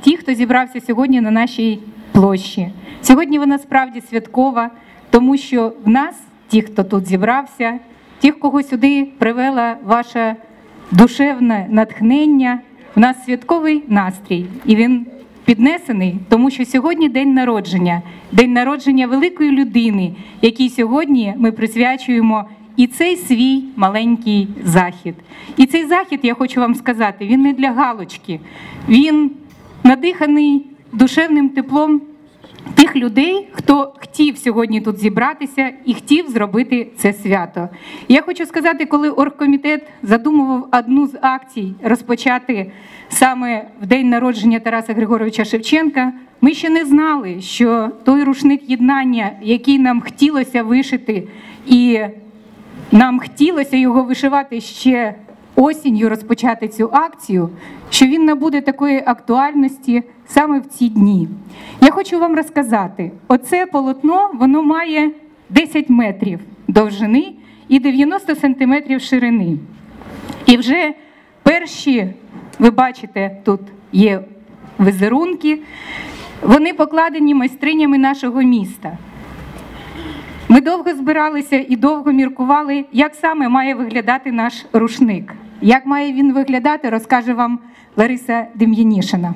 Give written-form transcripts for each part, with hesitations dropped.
ті, хто зібрався сьогодні на нашій площі. Сьогодні вона справді святкова, тому що в нас, ті, хто тут зібрався, ті, кого сюди привела ваша душевне натхнення, в нас святковий настрій. І він піднесений, тому що сьогодні день народження великої людини, якій сьогодні ми присвячуємо і цей свій маленький захід. І цей захід, я хочу вам сказати, він не для галочки, він надиханий душевним теплом тих людей, хто хотів сьогодні тут зібратися і хотів зробити це свято. Я хочу сказати, коли оргкомітет задумував одну з акцій розпочати саме в день народження Тараса Григоровича Шевченка, ми ще не знали, що той рушник єднання, який нам хотілося вишити, і нам хотілося його вишивати ще осінню, розпочати цю акцію, що він набуде такої актуальності саме в ці дні. Я хочу вам розказати, оце полотно, воно має 10 метрів довжини і 90 сантиметрів ширини. І вже перші, ви бачите, тут є візерунки, вони покладені майстринями нашого міста. Ми довго збиралися і довго міркували, як саме має виглядати наш рушник. Як має він виглядати, розкаже вам Лариса Дем'янішина.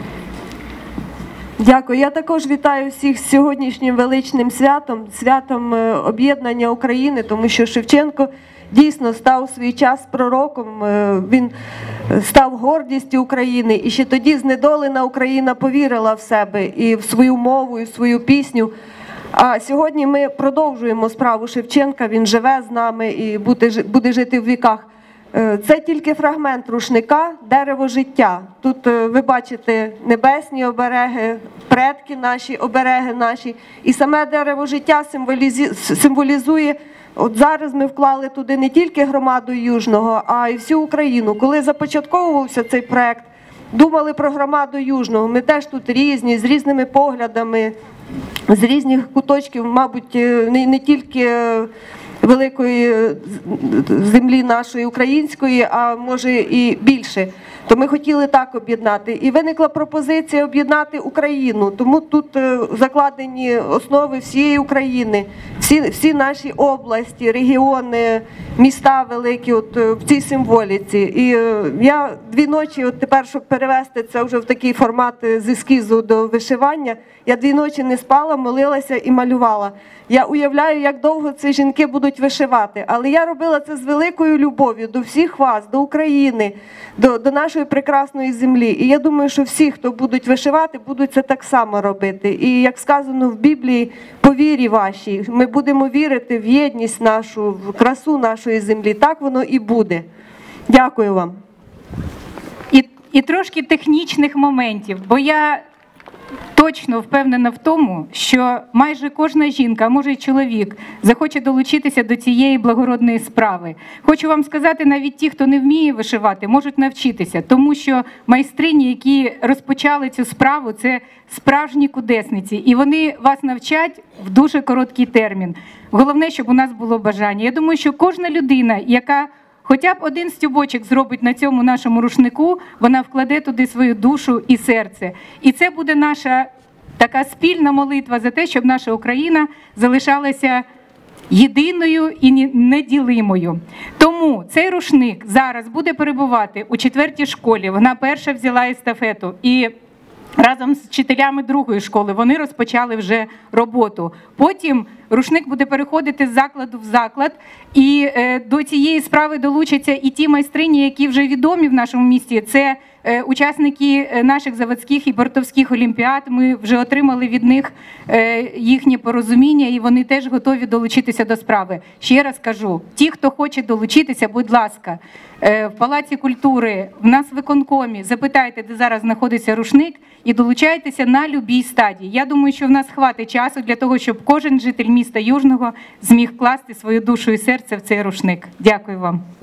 Дякую. Я також вітаю всіх з сьогоднішнім величним святом, святом об'єднання України, тому що Шевченко дійсно став у свій час пророком, він став гордістю України. І ще тоді знедолена Україна повірила в себе і в свою мову, і в свою пісню. А сьогодні ми продовжуємо справу Шевченка, він живе з нами і буде жити в віках. Це тільки фрагмент рушника «Дерево життя». Тут ви бачите небесні обереги, предки наші, обереги наші. І саме дерево життя символізує, от зараз ми вклали туди не тільки громаду Южного, а й всю Україну. Коли започатковувався цей проект, думали про громаду Южного. Ми теж тут різні, з різними поглядами, з різних куточків, мабуть, не тільки великої землі нашої української, а може і більше. То ми хотіли так об'єднати. І виникла пропозиція об'єднати Україну. Тому тут закладені основи всієї України, всі наші області, регіони, міста великі от в цій символіці. І я 2 ночі, от тепер, щоб перевести це вже в такий формат з ескізу до вишивання, я 2 ночі не спала, молилася і малювала. Я уявляю, як довго ці жінки будуть вишивати. Але я робила це з великою любов'ю до всіх вас, до України, до нашої прекрасної землі. І я думаю, що всі, хто будуть вишивати, будуть це так само робити. І як сказано в Біблії, по вірі вашій, ми будемо вірити в єдність нашу, в красу нашої землі. Так воно і буде. Дякую вам. І трошки технічних моментів, бо я точно впевнена в тому, що майже кожна жінка, а може й чоловік, захоче долучитися до цієї благородної справи. Хочу вам сказати, навіть ті, хто не вміє вишивати, можуть навчитися, тому що майстрині, які розпочали цю справу, це справжні кудесниці, і вони вас навчать в дуже короткий термін. Головне, щоб у нас було бажання. Я думаю, що кожна людина, яка хоча б один стюбочок зробить на цьому нашому рушнику, вона вкладе туди свою душу і серце. І це буде наша така спільна молитва за те, щоб наша Україна залишалася єдиною і неділимою. Тому цей рушник зараз буде перебувати у 4-й школі. Вона перша взяла естафету. І разом з вчителями 2-ї школи вони розпочали вже роботу. Потім рушник буде переходити з закладу в заклад, і до цієї справи долучаться і ті майстрині, які вже відомі в нашому місті. Це учасники наших заводських і бортовських олімпіад. Ми вже отримали від них їхнє порозуміння, і вони теж готові долучитися до справи. Ще раз кажу, ті, хто хоче долучитися, будь ласка, в Палаці культури, в нас в виконкомі, запитайте, де зараз знаходиться рушник, і долучайтеся на любій стадії. Я думаю, що в нас хватить часу для того, щоб кожен житель міста Южного зміг вкласти свою душу і серце в цей рушник. Дякую вам.